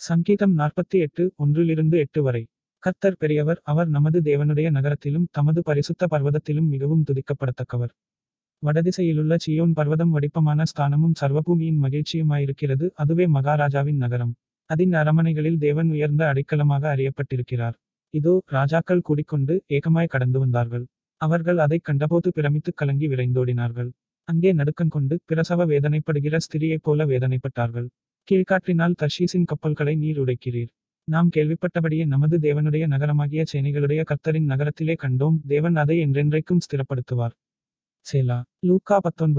சங்கீதம் 48 1 8 வரை. கர்த்தர் பெரியவர், அவர் நமது தேவனுடைய நகரத்திலும் தமது பரிசுத்த பர்வதத்திலும் மிகவும் துதிக்கப்படத்தக்கவர். வடதிசையிலுள்ள சீயோன் பர்வதம் வடிப்பமான ஸ்தானமும் சர்வபூமியின் மகிழ்ச்சியுமாயிருக்கிறது, அதுவே மகாராஜாவின் நகரம். அதின் அரமனைகளில் தேவன் உயர்ந்த அடைக்கலமாக அறியப்பட்டிருக்கிறார். இதோ, ராஜாக்கள் கூடிக்கொண்டு ஏகமாய் கடந்து வந்தார்கள். அவர்கள் அதைக் கண்டபோது பிரமித்துக் கலங்கி விரைந்தோடினார்கள். அங்கே நடுக்கங்கொண்டு பிரசவ வேதனைப்படுகிற ஸ்திரியைப் போல வேதனைப்பட்டார்கள். கீழ்காற்றினால் தர்ஷீசின் கப்பல்களை நீர் உடைக்கிறீர். நாம் கேள்விப்பட்டபடியே நமது தேவனுடைய நகரமாகிய சேனைகளுடைய கர்த்தரின் நகரத்திலே கண்டோம், தேவன் அதை என்றென்றைக்கும் ஸ்திரப்படுத்துவார். சேலா. லூக்கா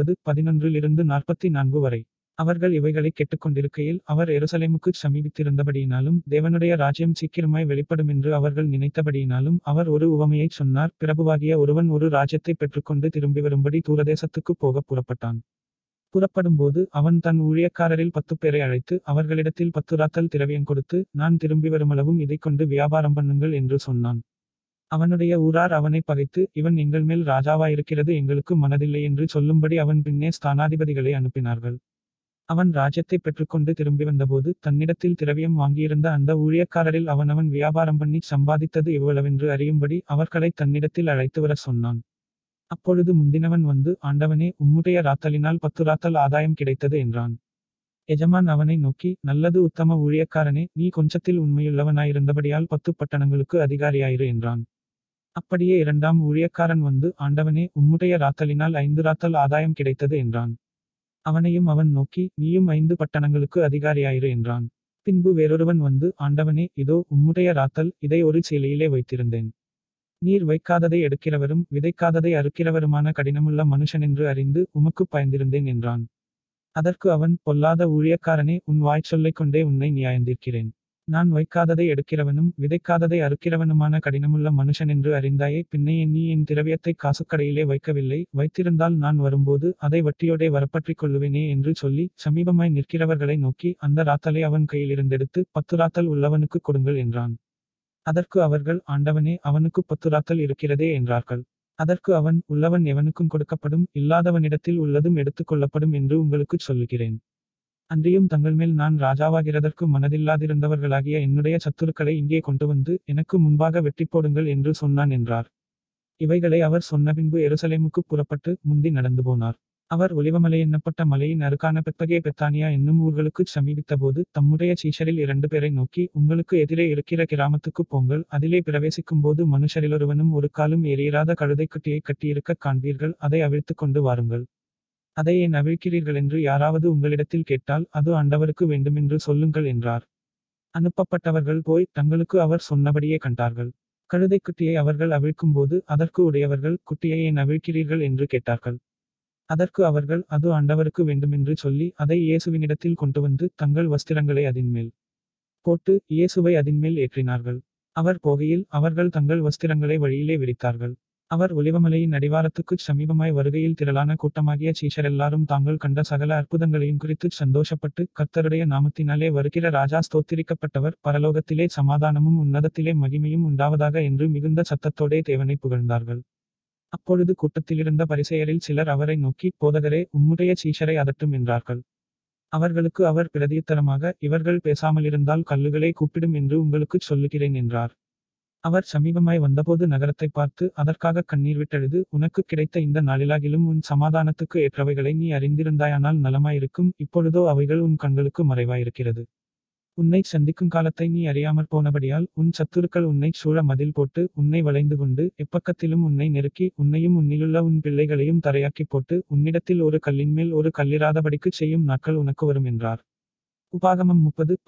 19:11-44 வரை. அவர்கள் இவைகளைக் கேட்டுக்கொண்டிருக்கையில் அவர் எருசலேமுக்குச் சமீபித்திருந்தபடியினாலும் தேவனுடைய ராஜ்யம் சீக்கிரமாய் வெளிப்படுமென்று அவர்கள் நினைத்தபடியினாலும் அவர் ஒரு உவமையைச் சொன்னார். பிரபுவாகிய ஒருவன் ஒரு ராஜ்யத்தைப் பெற்றுக்கொண்டு திரும்பி வரும்படி தூரதேசத்துக்குப் போகப் புறப்பட்டான். புறப்படும்போது அவன் தன் ஊழியக்காரரில் 10 பேரை அழைத்து அவர்களிடத்தில் 10 ராத்தல் திரவியம் கொடுத்து, நான் திரும்பி வருமளவும் இதைக் கொண்டு வியாபாரம் பண்ணுங்கள் என்று சொன்னான். அவனுடைய ஊரார் அவனைப் பகைத்து, இவன் எங்கள் மேல் ராஜாவாயிருக்கிறது எங்களுக்கு மனதில்லை என்று சொல்லும்படி அவன் பின்னே ஸ்தானாதிபதிகளை அனுப்பினார்கள். அவன் ராஜ்யத்தைப் பெற்றுக்கொண்டு திரும்பி வந்தபோது தன்னிடத்தில் திரவியம் வாங்கியிருந்த அந்த ஊழியக்காரரில் அவனவன் வியாபாரம் பண்ணிச் சம்பாதித்தது இவ்வளவென்று அறியும்படி அவர்களைத் தன்னிடத்தில் அழைத்துவரச் சொன்னான். அப்பொழுது முந்தினவன் வந்து, ஆண்டவனே, உம்முடைய ராத்தலினால் 10 ராத்தல் ஆதாயம் கிடைத்தது என்றான். எஜமான் அவனை நோக்கி, நல்லது உத்தம ஊழியக்காரனே, நீ கொஞ்சத்தில் உண்மையுள்ளவனாயிருந்தபடியால் 10 பட்டணங்களுக்கு அதிகாரியாயிரு என்றான். அப்படியே இரண்டாம் ஊழியக்காரன் வந்து, ஆண்டவனே, உம்முடைய ராத்தலினால் 5 ராத்தல் ஆதாயம் கிடைத்தது என்றான். அவனையும் அவன் நோக்கி, நீயும் 5 பட்டணங்களுக்கு அதிகாரியாயிரு என்றான். பின்பு வேறொருவன் வந்து, ஆண்டவனே, இதோ உம்முடைய ராத்தல், இதை ஒரு சேலையிலே வைத்திருந்தேன். நீர் வைக்காததை எடுக்கிறவரும் விதைக்காததை அறுக்கிறவருமான கடினமுள்ள மனுஷனென்று அறிந்து உமக்குப் பயந்திருந்தேன் என்றான். அதற்கு அவன், பொல்லாத ஊழியக்காரனே, உன் வாய்ச்சொல்லைக் கொண்டே உன்னை நியாயந்தீர்க்கிறேன். நான் வைக்காததை எடுக்கிறவனும் விதைக்காததை அறுக்கிறவனுமான கடினமுள்ள மனுஷனென்று அறிந்தாயே, பின்னையே நீ என் திரவியத்தைக் காசுக்கடையிலே வைக்கவில்லை, வைத்திருந்தால் நான் வரும்போது அதை வட்டியோடே வரப்பற்றிக் கொள்ளுவேனே என்று சொல்லி சமீபமாய் நிற்கிறவர்களை நோக்கி, அந்த ராத்தலை அவன் கையிலிருந்தெடுத்து 10 ராத்தல் உள்ளவனுக்குக் கொடுங்கள் என்றான். அதற்கு அவர்கள், ஆண்டவனே, அவனுக்குப் 10 ராத்தல் இருக்கிறதே என்றார்கள். அதற்கு அவன், உள்ளவன் எவனுக்கும் கொடுக்கப்படும், இல்லாதவனிடத்தில் உள்ளதும் எடுத்துக் கொள்ளப்படும் என்று உங்களுக்குச் சொல்லுகிறேன். அன்றியும் தங்கள்மேல் நான் ராஜாவாகிறதற்கு மனதில்லாதிருந்தவர்களாகிய என்னுடைய சத்துருக்களை இங்கே கொண்டுவந்து எனக்கு முன்பாக வெட்டிப்போடுங்கள் என்று சொன்னான் என்றார். இவைகளை அவர் சொன்னபின்பு எருசலேமுக்குப் புறப்பட்டு முந்தி நடந்து போனார். அவர் ஒலிவமலை என்னப்பட்ட மலையின் அருகான பெத்பகே பெத்தானியா என்னும் ஊர்களுக்குச் சமீபித்தபோது தம்முடைய சீஷரில் 2 பேரை நோக்கி, உங்களுக்கு எதிரே இருக்கிற கிராமத்துக்குப் போங்கள், அதிலே பிரவேசிக்கும்போது மனுஷரிலொருவனும் ஒரு காலும் ஏறியிராத கழுதைக்குட்டியைக் கட்டியிருக்கக் காண்பீர்கள், அதை அவிழ்த்துக் கொண்டு வாருங்கள். அதை ஏன் அவிழ்க்கிறீர்களென்று யாராவது உங்களிடத்தில் கேட்டால், அது ஆண்டவருக்கு வேண்டுமென்று சொல்லுங்கள் என்றார். அனுப்பப்பட்டவர்கள் போய் தங்களுக்கு அவர் சொன்னபடியே கண்டார்கள். கழுதைக்குட்டியை அவர்கள் அவிழ்க்கும்போது அதற்கு உடையவர்கள், குட்டியை ஏன் அவிழ்க்கிறீர்கள் என்று கேட்டார்கள். அதற்கு அவர்கள், அது ஆண்டவருக்கு வேண்டுமென்று சொல்லி அதை இயேசுவினிடத்தில் கொண்டுவந்து தங்கள் வஸ்திரங்களை அதின்மேல் போட்டு இயேசுவை அதின்மேல் ஏற்றினார்கள். அவர் போகையில் அவர்கள் தங்கள் வஸ்திரங்களை வழியிலே விரித்தார்கள். அவர் ஒலிவமலையின் அடிவாரத்துக்குச் சமீபமாய் வருகையில் திரளான கூட்டமாகிய சீஷரெல்லாரும் தாங்கள் கண்ட சகல அற்புதங்களையும் குறித்துச் சந்தோஷப்பட்டு, கர்த்தருடைய நாமத்தினாலே வருகிற ராஜா ஸ்தோத்திரிக்கப்பட்டவர், பரலோகத்திலே சமாதானமும் உன்னதத்திலே மகிமையும் உண்டாவதாக என்று மிகுந்த சத்தத்தோடே தேவனைப் புகழ்ந்தார்கள். அப்பொழுது கூட்டத்திலிருந்த பரிசேயரில் சிலர் அவரை நோக்கி, போதகரே, உம்முடைய சீஷரை அதட்டும் என்றார்கள். அவர்களுக்கு அவர் பிரதியுத்தரமாக, இவர்கள் பேசாமலிருந்தால் கல்லுகளே கூப்பிடும் என்று உங்களுக்குச் சொல்லுகிறேன் என்றார். அவர் சமீபமாய் வந்தபோது நகரத்தைப் பார்த்து அதற்காகக் கண்ணீர் விட்டழுது, உனக்குக் கிடைத்த இந்த நாளிலாகிலும் உன் சமாதானத்துக்கு ஏற்றவைகளை நீ அறிந்திருந்தாயானால் நலமாயிருக்கும், இப்பொழுதோ அவைகள் உன் கண்களுக்கு மறைவாயிருக்கிறது. உன்னைச் சந்திக்கும் காலத்தை நீ அறியாமற் போனபடியால் உன் சத்துருக்கள் உன்னைச் சூழ மதில் போட்டு உன்னை வளைந்து கொண்டு எப்பக்கத்திலும் உன்னை நெருக்கி உன்னையும் உன்னிலுள்ள உன் பிள்ளைகளையும் தரையாக்கிப் போட்டு உன்னிடத்தில் ஒரு கல்லின்மேல் ஒரு கல்லிராதபடிக்குச் செய்யும் நாட்கள் உனக்கு வரும் என்றார். உபாகமம்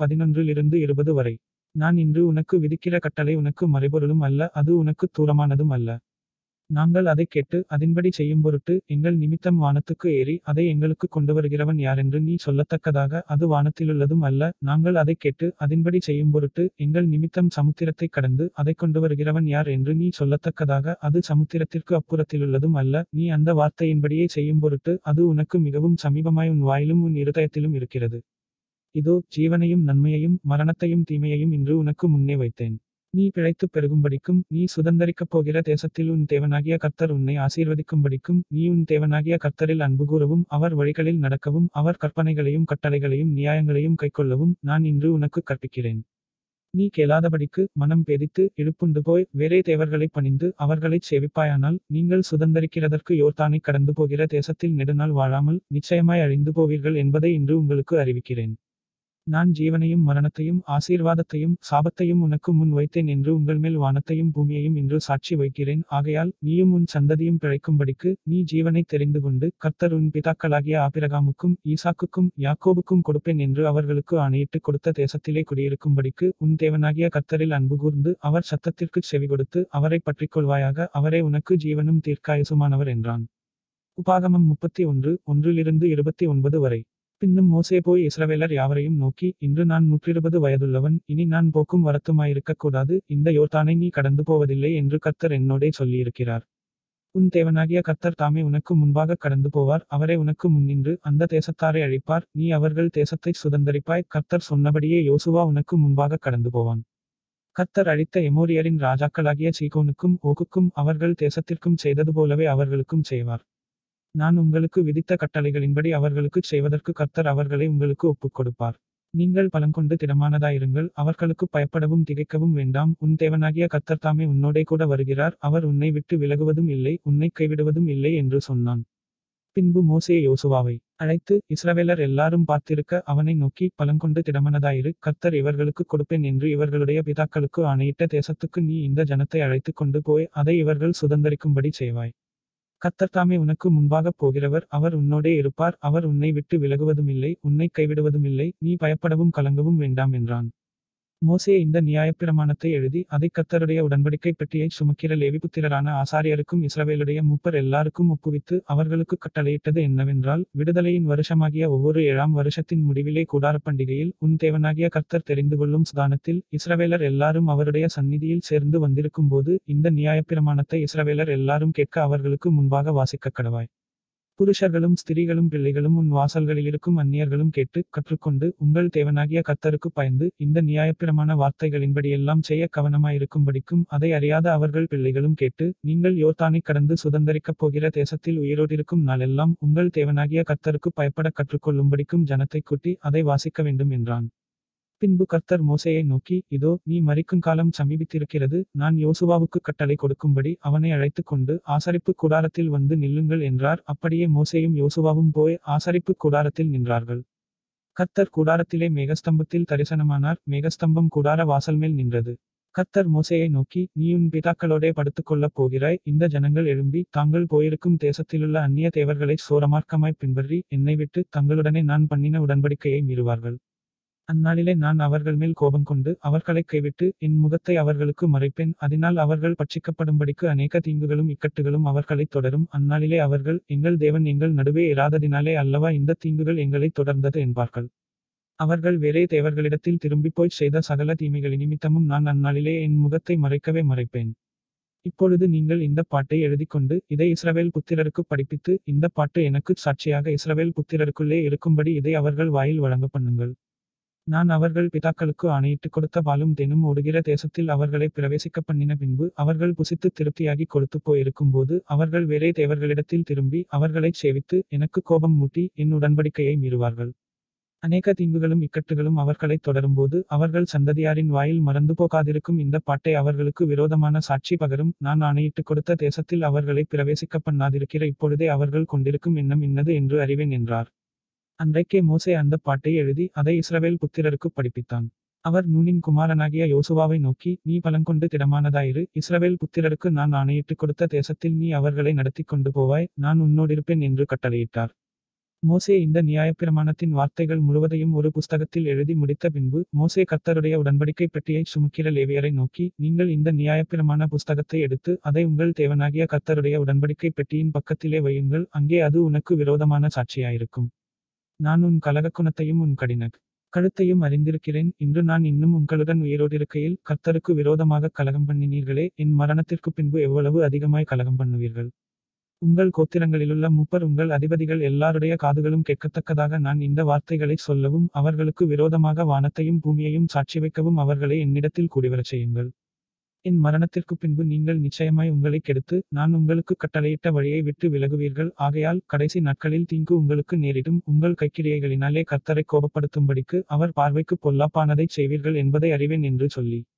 30:11-20 வரை. நான் இன்று உனக்கு விதிக்கிற கட்டளை உனக்கு மறைபொருளும் அல்ல, அது உனக்குத் தூரமானதும் அல்ல. நாங்கள் அதைக் கேட்டு அதின்படி செய்யும்பொருட்டு எங்கள் நிமித்தம் வானத்துக்கு ஏறி அதை எங்களுக்குக் கொண்டுவருகிறவன் யாரென்று நீ சொல்லத்தக்கதாக அது வானத்திலுள்ளதும் அல்ல, நாங்கள் அதைக் கேட்டு அதின்படி செய்யும்பொருட்டு எங்கள் நிமித்தம் சமுத்திரத்தைக் கடந்து அதைக் கொண்டுவருகிறவன் யார் என்று நீ சொல்லத்தக்கதாக அது சமுத்திரத்திற்கு அப்புறத்திலுள்ளதும் அல்ல, நீ அந்த வார்த்தையின்படியே செய்யும்பொருட்டு அது உனக்கு மிகவும் சமீபமாய் உன் வாயிலும் உன் இருதயத்திலும் இருக்கிறது. இதோ, ஜீவனையும் நன்மையையும் மரணத்தையும் தீமையையும் இன்று உனக்கு முன்னே வைத்தேன். நீ பிழைத்துப் பெருகும்படிக்கும் நீ சுதந்தரிக்கப் போகிற தேசத்தில் உன் தேவனாகிய கர்த்தர் உன்னை ஆசீர்வதிக்கும்படிக்கும் நீ உன் தேவனாகிய கர்த்தரில் அன்புகூரவும் அவர் வழிகளில் நடக்கவும் அவர் கற்பனைகளையும் கட்டளைகளையும் நியாயங்களையும் கைக்கொள்ளவும் நான் இன்று உனக்குக் கற்பிக்கிறேன். நீ கேளாதபடிக்கு மனம் பேதித்து இழுப்புண்டு போய் வேறே தேவர்களைப் பணிந்து அவர்களைச் சேவிப்பாயானால் நீங்கள் சுதந்தரிக்கிறதற்கு யோர்தானைக் கடந்து போகிற தேசத்தில் நெடுநாள் வாழாமல் நிச்சயமாய் அழிந்து போவீர்கள் என்பதை இன்று உங்களுக்கு அறிவிக்கிறேன். நான் ஜீவனையும் மரணத்தையும் ஆசீர்வாதத்தையும் சாபத்தையும் உனக்கு முன் வைத்தேன் என்று உங்கள்மேல் வானத்தையும் பூமியையும் இன்று சாட்சி வைக்கிறேன். ஆகையால் நீயும் உன் சந்ததியும் பிழைக்கும்படிக்கு நீ ஜீவனைத் தெரிந்துகொண்டு கர்த்தர் உன் பிதாக்களாகிய ஆபிரகாமுக்கும் ஈசாக்குக்கும் யாக்கோபுக்கும் கொடுப்பேன் என்று அவர்களுக்கு ஆணையிட்டுக் கொடுத்த தேசத்திலே குடியிருக்கும்படிக்கு உன் தேவனாகிய கர்த்தரில் அன்புகூர்ந்து அவர் சத்தத்திற்குச் செவிகொடுத்து அவரைப் பற்றிக்கொள்வாயாக. அவரே உனக்கு ஜீவனும் தீர்க்காயுசுமானவர் என்றான். உபாகமம் 31 1-29 வரை. பின்னும் மோசே போய் இஸ்ரவேலர் யாவரையும் நோக்கி, இன்று நான் 120 வயதுள்ளவன், இனி நான் போக்கும் வரத்துமாயிருக்கக் கூடாது, இந்த யோர்தானை நீ கடந்து போவதில்லை என்று கர்த்தர் என்னோடே சொல்லியிருக்கிறார். உன் தேவனாகிய கர்த்தர் தாமே உனக்கு முன்பாகக் கடந்து போவார், அவரே உனக்கு முன்னின்று அந்த தேசத்தாரை அழிப்பார், நீ அவர்கள் தேசத்தைச் சுதந்தரிப்பாய். கர்த்தர் சொன்னபடியே யோசுவா உனக்கு முன்பாகக் கடந்து போவான். கர்த்தர் அழித்த எமோரியரின் ராஜாக்களாகிய சீகோனுக்கும் ஓகுக்கும் அவர்கள் தேசத்திற்கும் செய்தது போலவே அவர்களுக்கும் செய்வார். நான் உங்களுக்கு விதித்த கட்டளைகளின்படி அவர்களுக்குச் செய்வதற்கு கர்த்தர் அவர்களை உங்களுக்கு ஒப்புக் கொடுப்பார். நீங்கள் பலங்கொண்டு திடமானதாயிருங்கள், அவர்களுக்குப் பயப்படவும் திகைக்கவும் வேண்டாம், உன் தேவனாகிய கர்த்தர் தாமே உன்னோடே கூட வருகிறார், அவர் உன்னை விட்டு விலகுவதும் இல்லை, உன்னைக் கைவிடுவதும் இல்லை என்று சொன்னான். பின்பு மோசே யோசுவாவை அழைத்து இஸ்ரவேலர் எல்லாரும் பார்த்திருக்க அவனை நோக்கி, பலங்கொண்டு திடமனதாயிரு, கர்த்தர் இவர்களுக்குக் கொடுப்பேன் என்று இவர்களுடைய பிதாக்களுக்கு ஆணையிட்ட தேசத்துக்கு நீ இந்த ஜனத்தை அழைத்துக் கொண்டு போய் அதை இவர்கள் சுதந்தரிக்கும்படி செய்வாய். கர்த்தர் தாமே உனக்கு முன்பாகப் போகிறவர், அவர் உன்னோடே இருப்பார், அவர் உன்னை விட்டு விலகுவதுமில்லை, உன்னைக் கைவிடுவதுமில்லை, நீ பயப்படவும் கலங்கவும் வேண்டாம் என்றான். மோசே இந்த நியாயப்பிரமாணத்தை எழுதி அதைக் கர்த்தருடைய உடன்படிக்கைப் பெட்டியைச் சுமக்கிற லேவிபுத்திரரான ஆசாரியருக்கும் இஸ்ரவேலுடைய மூப்பர் எல்லாருக்கும் ஒப்புவித்து அவர்களுக்குக் கட்டளையிட்டது என்னவென்றால், விடுதலையின் வருஷமாகிய ஒவ்வொரு 7ஆம் வருஷத்தின் முடிவிலே கூடாரப்பண்டிகையில் உன் தேவனாகிய கர்த்தர் தெரிந்துகொள்ளும் ஸ்தானத்தில் இஸ்ரவேலர் எல்லாரும் அவருடைய சந்நிதியில் சேர்ந்து வந்திருக்கும்போது இந்த நியாயப்பிரமாணத்தை இஸ்ரவேலர் எல்லாரும் கேட்க அவர்களுக்கு முன்பாக வாசிக்கக் கடவாய். புருஷர்களும் ஸ்திரீகளும் பிள்ளைகளும் உன் வாசல்களிலிருக்கும் அந்நியர்களும் கேட்டு கற்றுக்கொண்டு உங்கள் தேவனாகிய கர்த்தருக்குப் பயந்து இந்த நியாயப்பிரமாண வார்த்தைகளின்படியெல்லாம் செய்ய கவனமாயிருக்கும்படிக்கும் அதை அறியாத அவர்கள் பிள்ளைகளும் கேட்டு நீங்கள் யோர்தானைக் கடந்து சுதந்தரிக்கப் போகிற தேசத்தில் உயிரோடிருக்கும் நாளெல்லாம் உங்கள் தேவனாகிய கர்த்தருக்குப் பயப்படக் கற்றுக்கொள்ளும்படிக்கும் ஜனத்தைக் கூட்டி அதை வாசிக்க வேண்டும் என்றான். பின்பு கர்த்தர் மோசேயை நோக்கி, இதோ நீ மரிக்குங்காலம் சமீபித்திருக்கிறது, நான் யோசுவாவுக்குக் கட்டளை கொடுக்கும்படி அவனை அழைத்துக் கொண்டு ஆசரிப்புக் கூடாரத்தில் வந்து நில்லுங்கள் என்றார். அப்படியே மோசேயும் யோசுவாவும் போய் ஆசரிப்புக் கூடாரத்தில் நின்றார்கள். கர்த்தர் கூடாரத்திலே மேகஸ்தம்பத்தில் தரிசனமானார், மேகஸ்தம்பம் கூடார வாசல்மேல் நின்றது. கர்த்தர் மோசேயை நோக்கி, நீ உன் பிதாக்களோடே படுத்துக்கொள்ளப் போகிறாய், இந்த ஜனங்கள் எழும்பி தாங்கள் போயிருக்கும் தேசத்திலுள்ள அந்நிய தேவர்களைச் சோரமார்க்கமாய்ப் பின்பற்றி என்னை விட்டு தங்களுடனே நான் பண்ணின உடன்படிக்கையை மீறுவார்கள். அந்நாளிலே நான் அவர்கள்மேல் கோபங்கொண்டு அவர்களைக் கைவிட்டு என் முகத்தை அவர்களுக்கு மறைப்பேன், அதனால் அவர்கள் பட்சிக்கப்படும்படிக்கு அநேக தீங்குகளும் இக்கட்டுகளும் அவர்களைத் தொடரும். அந்நாளிலே அவர்கள், எங்கள் தேவன் எங்கள் நடுவே இராததினாலே அல்லவா இந்தத் தீங்குகள் எங்களைத் தொடர்ந்தது என்பார்கள். அவர்கள் வேறே தேவர்களிடத்தில் திரும்பிப்போய்ச் செய்த சகல தீமைகளினிமித்தமும் நான் அந்நாளிலே என் முகத்தை மறைக்கவே மறைப்பேன். இப்பொழுது நீங்கள் இந்தப் பாட்டை எழுதிக்கொண்டு இதை இஸ்ரவேல் புத்திரருக்குப் படிப்பித்து, இந்தப் பாட்டு எனக்குச் சாட்சியாக இஸ்ரவேல் புத்திரருக்குள்ளே இருக்கும்படி இதை அவர்கள் வாயில் வழங்கப் பண்ணுங்கள். நான் அவர்கள் பிதாக்களுக்கு ஆணையிட்டுக் கொடுத்த பாலும் தேனும் ஓடுகிற தேசத்தில் அவர்களைப் பிரவேசிக்கப் பண்ணின பின்பு அவர்கள் புசித்துத் திருப்தியாகிக் கொழுத்துப் போயிருக்கும்போது அவர்கள் வேறே தேவர்களிடத்தில் திரும்பி அவர்களைச் சேவித்து எனக்குக் கோபம் மூட்டி என் உடன்படிக்கையை மீறுவார்கள். அநேக தீங்குகளும் இக்கட்டுகளும் அவர்களைத் தொடரும்போது அவர்கள் சந்ததியாரின் வாயில் மறந்து போகாதிருக்கும் இந்தப் பாட்டை அவர்களுக்கு விரோதமான சாட்சி பகரும். நான் ஆணையிட்டுக் கொடுத்த தேசத்தில் அவர்களைப் பிரவேசிக்கப் பண்ணாதிருக்கிற இப்பொழுதே அவர்கள் கொண்டிருக்கும் எண்ணம் இன்னது என்று அறிவேன் என்றார். அன்றைக்கே மோசே அந்தப் பாட்டை எழுதி அதை இஸ்ரவேல் புத்திரருக்குப் படிப்பித்தான். அவர் நூனின் குமாரனாகிய யோசுவாவை நோக்கி, நீ பலங்கொண்டு திடமானதாயிரு, இஸ்ரவேல் புத்திரருக்கு நான் ஆணையிட்டுக் கொடுத்த தேசத்தில் நீ அவர்களை நடத்திக் கொண்டு போவாய், நான் உன்னோடிருப்பேன் என்று கட்டளையிட்டார். மோசே இந்த நியாயப்பிரமாணத்தின் வார்த்தைகள் முழுவதையும் ஒரு புஸ்தகத்தில் எழுதி முடித்த பின்பு மோசே கர்த்தருடைய உடன்படிக்கைப் பெட்டியைச் சுமக்கிற லேவியரை நோக்கி, நீங்கள் இந்த நியாயப்பிரமாண புஸ்தகத்தை எடுத்து அதை உங்கள் தேவனாகிய கர்த்தருடைய உடன்படிக்கைப் பெட்டியின் பக்கத்திலே வையுங்கள், அங்கே அது உனக்கு விரோதமான சாட்சியாயிருக்கும். நான் உன் கலகக்குணத்தையும் உன் கடினக் கழுத்தையும் அறிந்திருக்கிறேன், இன்று நான் இன்னும் உங்களுடன் உயிரோடிருக்கையில் கர்த்தருக்கு விரோதமாகக் கலகம் பண்ணினீர்களே, என் மரணத்திற்குப் பின்பு எவ்வளவு அதிகமாய் கலகம் பண்ணுவீர்கள். உங்கள் கோத்திரங்களிலுள்ள மூப்பர் உங்கள் அதிபதிகள் எல்லாருடைய காதுகளும் கேட்கத்தக்கதாக நான் இந்த வார்த்தைகளைச் சொல்லவும் அவர்களுக்கு விரோதமாக வானத்தையும் பூமியையும் சாட்சி வைக்கவும் அவர்களை என்னிடத்தில் கூடிவரச் செய்யுங்கள். என் மரணத்திற்குப் பின்பு நீங்கள் நிச்சயமாய் உங்களைக் கெடுத்து, நான் உங்களுக்குக் கட்டளையிட்ட வழியை விட்டு விலகுவீர்கள். ஆகையால் கடைசி நாட்களில் தீங்கு உங்களுக்கு நேரிடும். உங்கள் கைக்கிரியைகளினாலே கர்த்தரைக் கோபப்படுத்தும்படிக்கு அவர் பார்வைக்குப் பொல்லாப்பானதைச் செய்வீர்கள் என்பதை அறிவேன் என்று சொல்லி